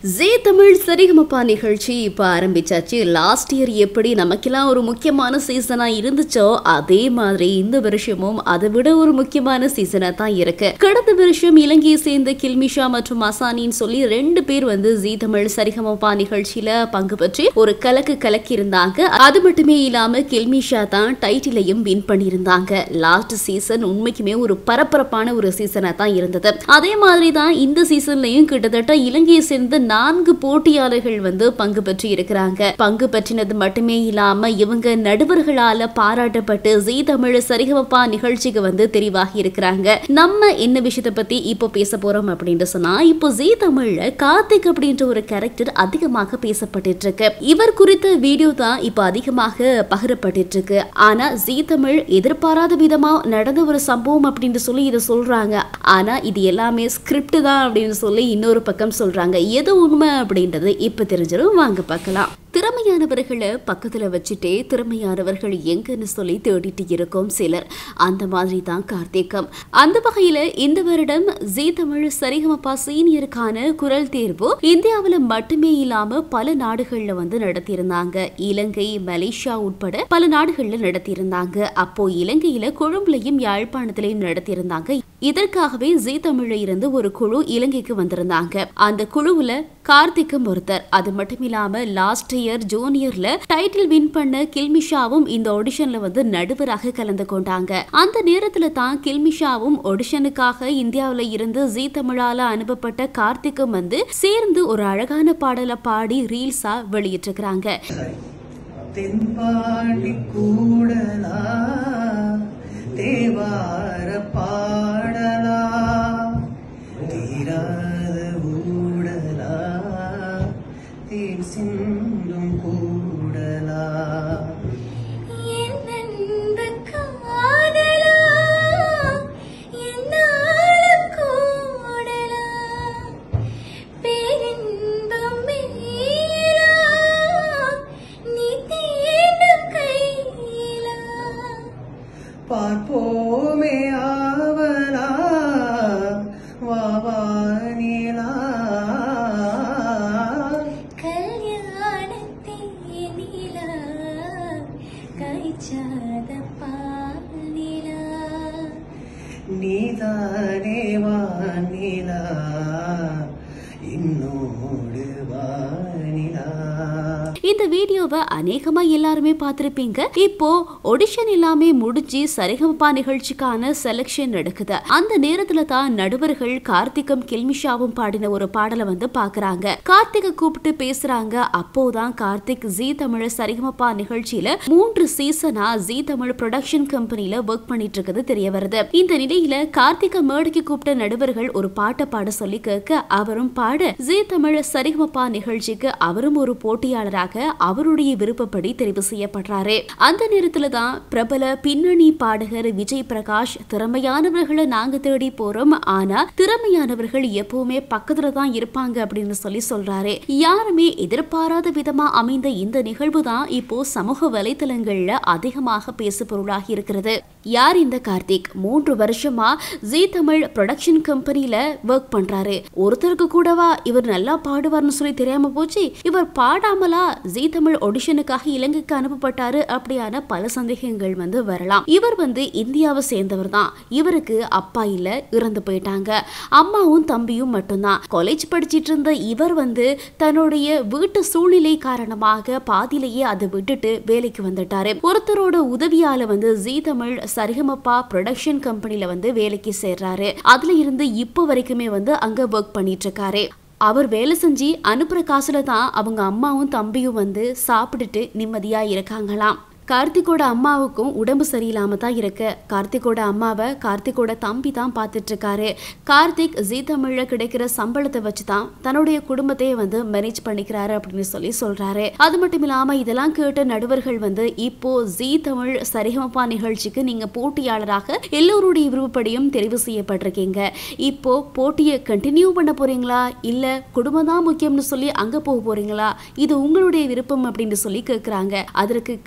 ZeeTamil Saregamapa நிகழ்ச்சி இப்ப ஆரம்பிச்சாச்சு. லாஸ்ட் இயர் எப்படி நமக்கெல்லாம் ஒரு முக்கியமான சீசனா இருந்துச்சோ அதே மாதிரி இந்த வருஷமும் அதை விட ஒரு முக்கியமான சீசனா தான் இருக்கு. கடந்த வருஷம் இலங்கையை சேர்ந்த கில்மிஷா மற்றும் அசானின்னு சொல்லி 2 பேர் ZeeTamil Saregamapa நிகழ்ச்சியில பங்கு பெற்று ஒரு கலக்கி இருந்தாங்க. அது மட்டுமே இல்லாம கில்மிஷா தான் டைட்டிலையும் வின் பண்ணியிருந்தாங்க. லாஸ்ட் சீசன் உண்மைக்குமே ஒரு பரபரப்பான ஒரு சீசனா தான் இருந்தது. அதே மாதிரி தான் இந்த சீசன்லயும் கிட்டத்தட்ட இலங்கையை சேர்ந்த 4 போட்டியாளர்கள் பங்கு பெற்று இருக்கிறாங்க. பங்கு பெற்றினது மட்டுமே இல்லாம இவங்க நடுவர்களால பாராட்டப்பட்டு ZeeTamil Saregamapa நிகழ்ச்சிக்கு தெரிவாகி இருக்கிறாங்க. நம்ம என்ன விஷயத்தை பத்தி இப்போ பேச போறோம் அப்படின்னு சொன்னா, இப்போ ZeeTamilல கார்த்திக் அப்படின்ற ஒரு கேரக்டர் அதிகமாக பேசப்பட்டு இருக்கு. இவர் குறித்த வீடியோ தான் இப்போ அதிகமாக பகிரப்பட்டு இருக்கு. ஆனா ZeeTamil எதிர்பாராத விதமா நடந்த ஒரு சம்பவம் அப்படின்னு சொல்லி இதை சொல்றாங்க. ஆனா இது எல்லாமே ஸ்கிரிப்ட் தான் அப்படின்னு சொல்லி இன்னொரு பக்கம் சொல்றாங்க. எது உண்மை அப்படின்றது இப்ப தெரிஞ்சிடும், வாங்க பார்க்கலாம். திறமையானவர்களை பக்கத்துல வச்சுட்டே திறமையானவர்கள் எங்கன்னு சொல்லி தேடிட்டு இருக்கோம் சிலர். அந்த மாதிரி தான் கார்த்திகம். அந்த வகையில இந்த வருடம் ZeeTamil Saregamapa சீனியருக்கான குரல் தேர்வு இந்தியாவில மட்டுமே இல்லாம பல நாடுகள்ல நடத்தியிருந்தாங்க. இலங்கை, மலேசியா உட்பட பல நாடுகள்ல நடத்தியிருந்தாங்க. அப்போ இலங்கையில கொழும்புலையும் யாழ்ப்பாணத்திலையும் நடத்தியிருந்தாங்க. இதற்காகவே ZeeTamilல இருந்து ஒரு குழு இலங்கைக்கு வந்திருந்தாங்க. அந்த குழுவுல கார்த்திக்கும் ஒருத்தர். அது மட்டும் இல்லாம லாஸ்ட் இயர் ஜூனியர்ல டைட்டில் வின் பண்ண கில்மிஷாவும் இந்த ஆடிஷன்ல நடுவராக கலந்து கொண்டாங்க. அந்த நேரத்துல தான் கில்மிஷாவும் ஆடிஷனுக்காக இந்தியாவில இருந்து ZeeTamilஆல அனுப்பப்பட்ட கார்த்திக்கும் சேர்ந்து ஒரு அழகான பாடலை பாடி ரீல்ஸா வெளியிட்டிருக்கிறாங்க. தேவார பாடலா தீராத ஊடலா தேன் சிந்தும் கூடலா என்னந்த காதலா என்னாலும் கூடலா பேரின்பம் மேலா நீ தேடும் கையிலா பார்ப்போமே ஆவலா வாவானிலா கல்யாணத்தேனிலா கைச்சாத பானிலா நீதானே வானிலா இன்னோடு வானிலா. இந்த வீடியோவை அநேகமா எல்லாருமே பார்த்திருப்பீங்க. இப்போ ஆடிஷன் எல்லாமே முடிஞ்சு Saregamapa நிகழ்ச்சிக்கான செலக்ஷன் நடக்குது. அந்த நேரத்துல தான் நடுவர்கள் கார்த்திக்கும் கில்மிஷாவும் பாடின ஒரு பாடலை பாக்குறாங்க. கார்த்திகை கூப்பிட்டு பேசுறாங்க. அப்போதான் கார்த்திக் ZeeTamil Saregamapa நிகழ்ச்சியில 3 சீசனா ZeeTamil ப்ரொடக்ஷன் கம்பெனில ஒர்க் பண்ணிட்டு இருக்கிறது தெரிய வருது. இந்த நிலையில கார்த்திகை மேடைக்கு கூப்பிட்ட நடுவர்கள் ஒரு பாட்டை பாட சொல்லி கேட்க அவரும் பாட ZeeTamil Saregamapa நிகழ்ச்சிக்கு அவரும் ஒரு போட்டியாளராக அவருடைய விருப்பப்படி தெரிவு செய்யப்படுறாரு. அந்த நேரத்துல தான் பிரபல பின்னணி பாடகர் விஜய் பிரகாஷ் திறமையானவர்களை நாங்க தேடி போறோம், ஆனா திறமையானவர்கள் எப்பவுமே பக்கத்துல தான் இருப்பாங்க அப்படின்னு சொல்லி சொல்றாரு. யாருமே எதிர்பாராத விதமா அமைந்த இந்த நிகழ்வு தான் இப்போ சமூக வலைதளங்கள்ல அதிகமாக பேசு பொருளாகி இருக்கிறது. யார் இந்த கார்த்திக்? 3 வருஷமா ZeeTamil ப்ரொடக்ஷன் கம்பெனில ஒர்க் பண்றாரு. ஒருத்தருக்கு கூடவா இவர் நல்லா பாடுவார்னு சொல்லி தெரியாம போச்சு. இவர் பாடாமலா ZeeTamil ஆடிஷனுக்காக இலங்கைக்கு அனுப்பப்பட்டாரு அப்படியான பல சந்தேகங்கள் வரலாம். இவர் இந்தியாவை சேர்ந்தவர் தான். இவருக்கு அப்பா இல்ல, இறந்து போயிட்டாங்க. அம்மாவும் தம்பியும் மட்டும்தான். காலேஜ் படிச்சிட்டு இருந்த இவர் தன்னுடைய வீட்டு சூழ்நிலை காரணமாக பாதியிலேயே அதை விட்டுட்டு வேலைக்கு வந்துட்டாரு. ஒருத்தரோட உதவியால ZeeTamil Saregamapa ப்ரொடக்ஷன் கம்பெனில வேலைக்கு சேர்றாரு. அதுல இருந்து இப்போ வரைக்குமே அங்க ஒர்க் பண்ணிட்டு இருக்காரு. அவர் வேலை செஞ்சு அனுப்புற காசுல தான் அவங்க அம்மாவும் தம்பியும் சாப்பிட்டுட்டு நிம்மதியா இருக்காங்களாம். கார்த்திகோட அம்மாவுக்கும் உடம்பு சரியில்லாம தான் இருக்கு. கார்த்திகோட அம்மாவை கார்த்திகோட தம்பி தான் பார்த்துட்டு இருக்காரு. கார்த்திக் ZeeTamilல கிடைக்கிற சம்பளத்தை வச்சு தான் தன்னுடைய குடும்பத்தையே மேனேஜ் பண்ணிக்கிறாரு அப்படின்னு சொல்லி சொல்றாரு. அது மட்டும் இல்லாம இதெல்லாம் கேட்ட நடுவர்கள் இப்போ ZeeTamil Saregamapa நிகழ்ச்சிக்கு நீங்க போட்டியாளராக எல்லோருடைய விருப்பப்படியும் தெரிவு செய்யப்பட்டிருக்கீங்க. இப்போ போட்டியை கண்டினியூ பண்ண போறீங்களா, இல்ல குடும்பம் தான் முக்கியம்னு சொல்லி அங்க போக போறீங்களா? இது உங்களுடைய விருப்பம் அப்படின்னு சொல்லி கேட்கிறாங்க. அதற்கு கார்த்திக்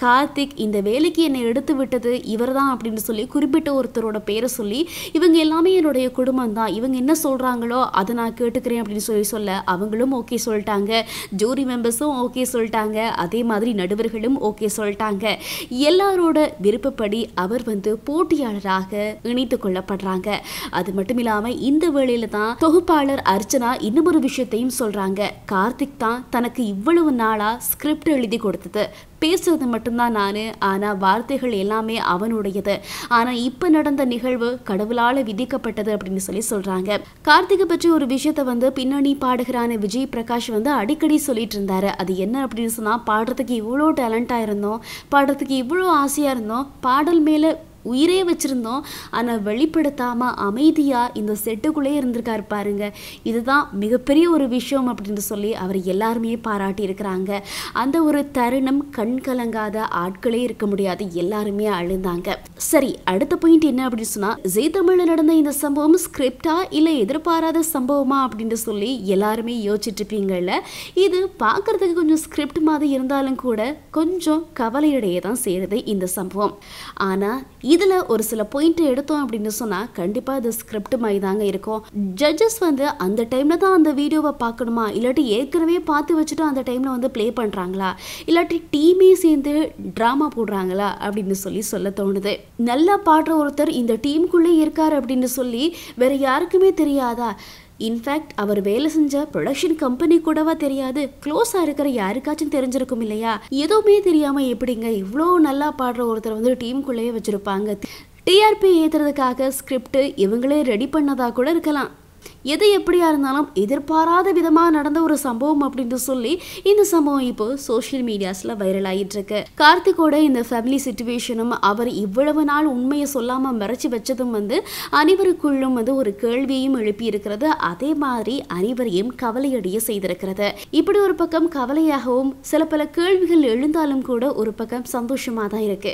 கார்த்திக் இந்த வேலைக்கு என்னை எடுத்து விட்டது இவர்தான் அப்படின்னு சொல்லி குறிப்பிட்ட ஒருத்தரோட பேரை சொல்லி இவங்க எல்லாமே என்னுடைய குடும்பம் தான், இவங்க என்ன சொல்றாங்களோ அதை நான் கேட்டுக்கிறேன் அப்படின்னு சொல்ல அவங்களும் ஓகே சொல்லிட்டாங்க. ஜூரி மெம்பர்ஸும் ஓகே சொல்லிட்டாங்க. அதே மாதிரி நடுவர்களும் ஓகே சொல்லிட்டாங்க. எல்லாரோட விருப்பப்படி அவர் போட்டியாளராக இணைத்துக் கொள்ளப்படுறாங்க. அது மட்டும் இல்லாம இந்த வேளையில தான் தொகுப்பாளர் அர்ச்சனா இன்னும் ஒரு விஷயத்தையும் சொல்றாங்க. கார்த்திக் தான் தனக்கு இவ்வளவு நாளா ஸ்கிரிப்ட் எழுதி கொடுத்தது, பேசுறது மட்டும்தான் நானு, ஆனா வார்த்தைகள் எல்லாமே அவனுடையது. ஆனா இப்ப நடந்த நிகழ்வு கடவுளால விதிக்கப்பட்டது அப்படின்னு சொல்றாங்க. கார்த்திகை பற்றி ஒரு விஷயத்த பின்னணி பாடுகிறான விஜய் பிரகாஷ் அடிக்கடி சொல்லிட்டு இருந்தாரு. அது என்ன அப்படின்னு சொன்னா, பாடுறதுக்கு இவ்வளோ டேலண்டா இருந்தோம், பாடுறதுக்கு இவ்வளோ ஆசையா இருந்தோம், பாடல் மேல உயிரே வச்சிருந்தோம், ஆனா வெளிப்படுத்தாம அமைதியா இந்த செட்டுக்குள்ளே இருந்திருக்காரு பாருங்க. இதுதான் மிகப்பெரிய ஒரு விஷயம் அப்படின்னு சொல்லி அவர் எல்லாருமே பாராட்டி இருக்கிறாங்க. அந்த ஒரு தருணம் கண் கலங்காத ஆட்களே இருக்க முடியாது, எல்லாருமே அழுந்தாங்க. சரி, அடுத்த பாயிண்ட் என்ன அப்படின்னு சொன்னா, ZeeTamil நடந்த இந்த சம்பவம் ஸ்கிரிப்டா இல்ல எதிர்பாராத சம்பவமா அப்படின்னு சொல்லி எல்லாருமே யோசிச்சுட்டு இருப்பீங்கல்ல. இது பார்க்கறதுக்கு கொஞ்சம் ஸ்கிரிப்ட் மாதிரி இருந்தாலும் கூட கொஞ்சம் கவலையிடையே தான் சேருது இந்த சம்பவம். ஆனா இதுல ஒரு சில பாயிண்ட் எடுத்தோம் அப்படின்னு சொன்னா கண்டிப்பா இது ஸ்கிரிப்ட் மாதிரி தாங்க இருக்கும். ஜட்ஜஸ் அந்த டைம்ல தான் அந்த வீடியோவை பார்க்கணுமா, இல்லாட்டி ஏற்கனவே பார்த்து வச்சுட்டு அந்த டைம்ல பிளே பண்றாங்களா, இல்லாட்டி டீமே சேர்ந்து டிராமா போடுறாங்களா அப்படின்னு சொல்ல தோணுது. நல்லா பாடுற ஒருத்தர் இந்த டீமுக்குள்ளே இருக்காரு அப்படின்னு சொல்லி வேற யாருக்குமே தெரியாதா? இன்ஃபேக்ட் அவர் வேலை செஞ்ச ப்ரொடக்ஷன் கம்பெனி கூடவா தெரியாது? க்ளோஸா இருக்கிற யாருக்காச்சும் தெரிஞ்சிருக்கும் இல்லையா? எதுவுமே தெரியாம எப்படிங்க இவ்வளோ நல்லா பாடுற ஒருத்தர் டீமுக்குள்ளேயே வச்சிருப்பாங்க? டிஆர்பி ஏத்துறதுக்காக ஸ்கிரிப்ட் இவங்களே ரெடி பண்ணதா கூட இருக்கலாம். எது எப்படியா இருந்தாலும் எதிர்பாராத விதமாக நடந்த ஒரு சம்பவம் அப்படின்னு சொல்லி இந்த சம்பவம் இப்போ சோஷியல் மீடியாஸ்ல வைரல் ஆகிட்டு இருக்கு. கார்த்திகோட இந்த ஃபேமிலி சிச்சுவேஷனும் அவர் இவ்வளவு நாள் உண்மையை சொல்லாம மறைச்சு வச்சதும் அனைவருக்குள்ளும் ஒரு கேள்வியையும் எழுப்பி இருக்கிறது. அதே மாதிரி அனைவரையும் கவலையடைய செய்திருக்கிறது. இப்படி ஒரு பக்கம் கவலையாகவும் சில பல கேள்விகள் எழுந்தாலும் கூட ஒரு பக்கம் சந்தோஷமா தான் இருக்கு.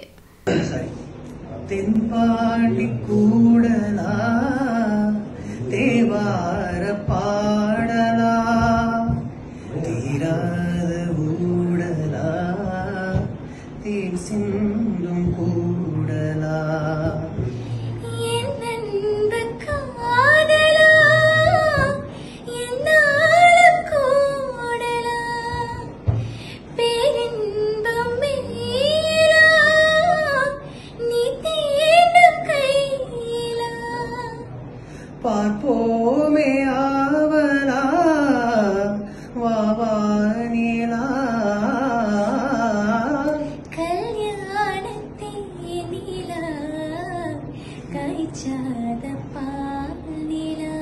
தேவார பாடலா தீராத ஊடலா தேன் சிந்தும் கூடலா பார்ப்போமே ஆவலா வாவானிலா கல்யாணத்தேனிலா கைச்சாத பானிலா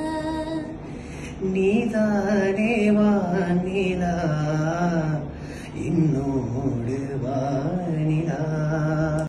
நீதானே வானிலா என்னோடு வா